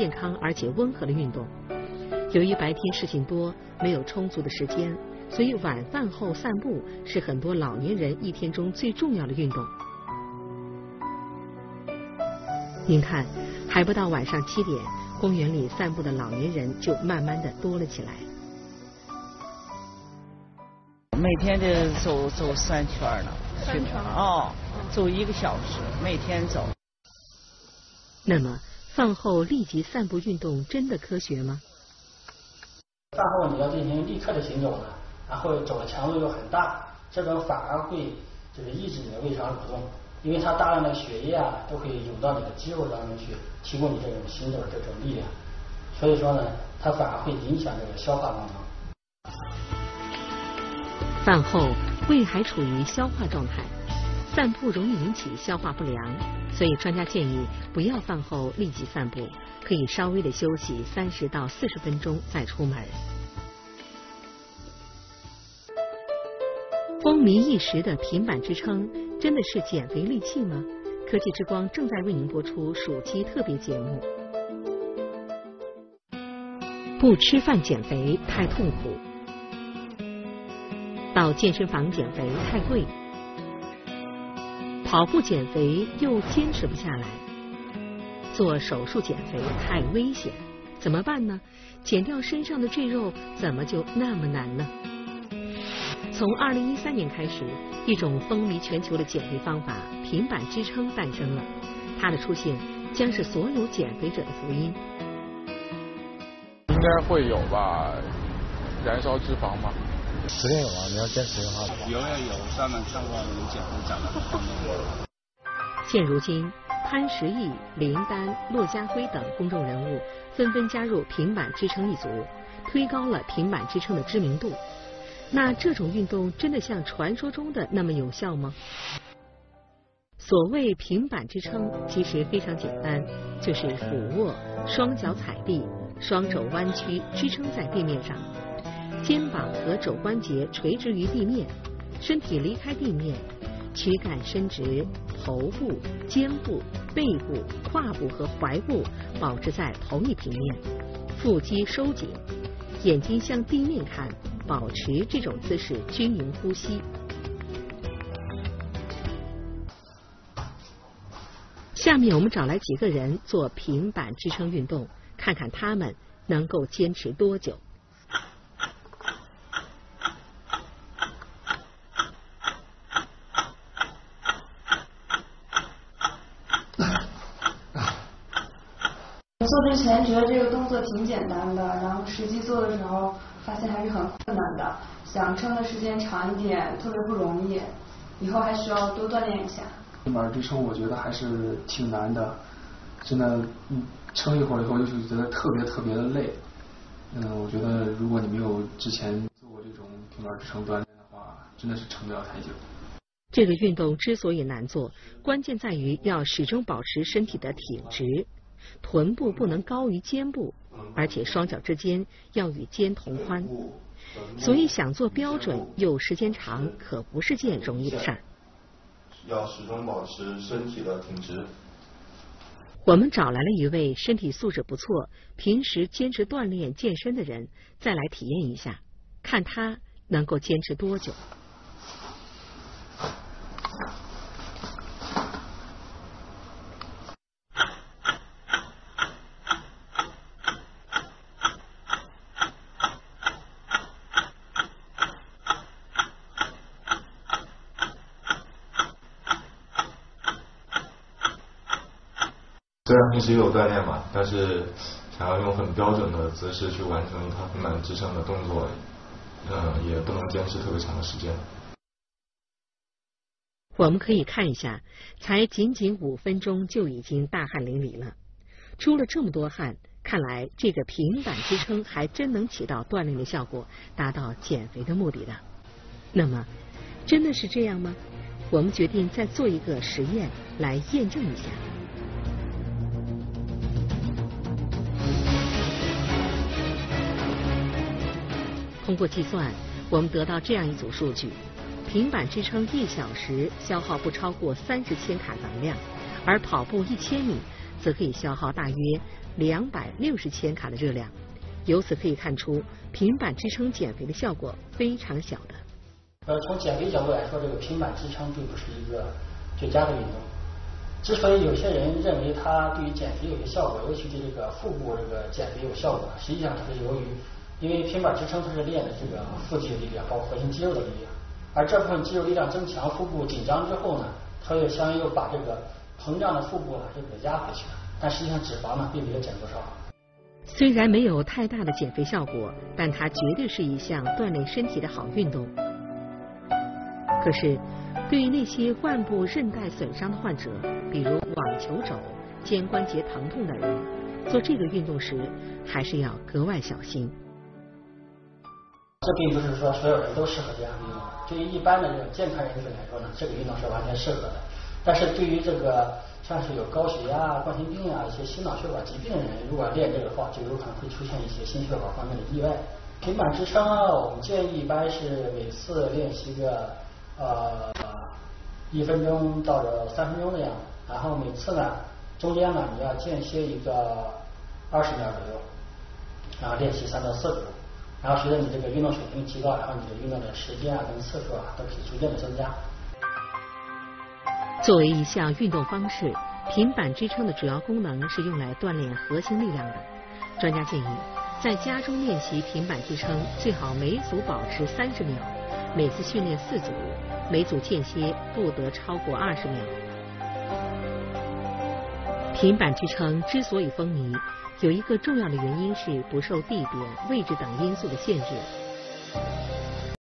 健康而且温和的运动。由于白天事情多，没有充足的时间，所以晚饭后散步是很多老年人一天中最重要的运动。您看，还不到晚上7点，公园里散步的老年人就慢慢的多了起来。 每天得走3圈呢，3圈哦，走1个小时，每天走。 那么，饭后立即散步运动真的科学吗？ 饭后你要进行立刻的行走呢，然后走的强度又很大，这种反而会就是抑制你的胃肠蠕动，因为它大量的血液啊都可以涌到你的肌肉当中去，提供你这种行走的这种力量，所以说呢，它反而会影响这个消化功能。 饭后胃还处于消化状态，散步容易引起消化不良，所以专家建议不要饭后立即散步，可以稍微的休息30到40分钟再出门。风靡一时的平板支撑真的是减肥利器吗？科技之光正在为您播出暑期特别节目。不吃饭减肥太痛苦，到健身房减肥太贵，跑步减肥又坚持不下来，做手术减肥太危险，怎么办呢？减掉身上的赘肉怎么就那么难呢？从2013年开始，一种风靡全球的减肥方法——平板支撑诞生了。它的出现将是所有减肥者的福音。 应该会有吧，燃烧脂肪嘛。 肯定有啊，你要坚持的话。 有，上面看过有减肥讲的方面。 现如今，潘石屹、林丹、骆家辉等公众人物纷纷加入平板支撑一族，推高了平板支撑的知名度。那这种运动真的像传说中的那么有效吗？所谓平板支撑其实非常简单，就是俯卧、双脚踩地、双肘弯曲支撑在地面上，肩膀和肘关节垂直于地面，身体离开地面，躯干伸直，头部、肩部、背部、胯部和踝部保持在同一平面，腹肌收紧，眼睛向地面看，保持这种姿势均匀呼吸。下面我们找来几个人做平板支撑运动，看看他们能够坚持多久。 做之前觉得这个动作挺简单的，然后实际做的时候发现还是很困难的，想撑的时间长一点特别不容易，以后还需要多锻炼一下。 平板支撑我觉得还是挺难的，真的撑一会儿以后就觉得特别的累。我觉得如果你没有之前做过这种平板支撑锻炼的话，真的是撑不了太久。 这个运动之所以难做，关键在于要始终保持身体的挺直，臀部不能高于肩部，而且双脚之间要与肩同宽。所以想做标准又时间长，可不是件容易的事儿。 要始终保持身体的挺直。 我们找来了一位身体素质不错、平时坚持锻炼健身的人，再来体验一下，看他能够坚持多久。 虽然平时也有锻炼嘛，但是想要用很标准的姿势去完成一套平板支撑的动作，也不能坚持特别长的时间。 我们可以看一下，才仅5分钟就已经大汗淋漓了。出了这么多汗，看来这个平板支撑还真能起到锻炼的效果，达到减肥的目的的。那么，真的是这样吗？我们决定再做一个实验来验证一下。通过计算，我们得到这样一组数据：平板支撑1小时消耗不超过30千卡能量，而跑步1000米则可以消耗大约 260千卡的热量。由此可以看出，平板支撑减肥的效果非常小的。 从减肥角度来说，这个平板支撑并不是一个最佳的运动。之所以有些人认为它对于减肥有些效果，尤其对这个腹部这个减肥有效果，实际上它是由于，因为平板支撑它是练的这个腹肌的力量，包括核心肌肉的力量，而这部分肌肉力量增强，腹部紧张之后呢，它又相应又把这个膨胀的腹部呢就给压回去了，但实际上脂肪呢并没有减多少。 虽然没有太大的减肥效果，但它绝对是一项锻炼身体的好运动。可是，对于那些腕部韧带损伤的患者，比如网球肘、肩关节疼痛的人，做这个运动时还是要格外小心。 这并不是说所有人都适合这样的运动，对于一般的这个健康人士来说呢，这个运动是完全适合的。但是对于这个像是有高血压、冠心病啊、一些心脑血管疾病的人，如果练这个的话，就有可能会出现一些心血管方面的意外。平板支撑啊，我们建议一般是每次练习个1分钟到3分钟的样子，然后每次呢中间呢你要间歇一个20秒左右，然后练习3到4组，然后随着你这个运动水平提高，然后你的运动的时间啊跟次数啊都可以逐渐的增加。 作为一项运动方式，平板支撑的主要功能是用来锻炼核心力量的。专家建议，在家中练习平板支撑，最好每组保持30秒，每次训练4组，每组间歇不得超过20秒。平板支撑之所以风靡，有一个重要的原因是不受地点、位置等因素的限制。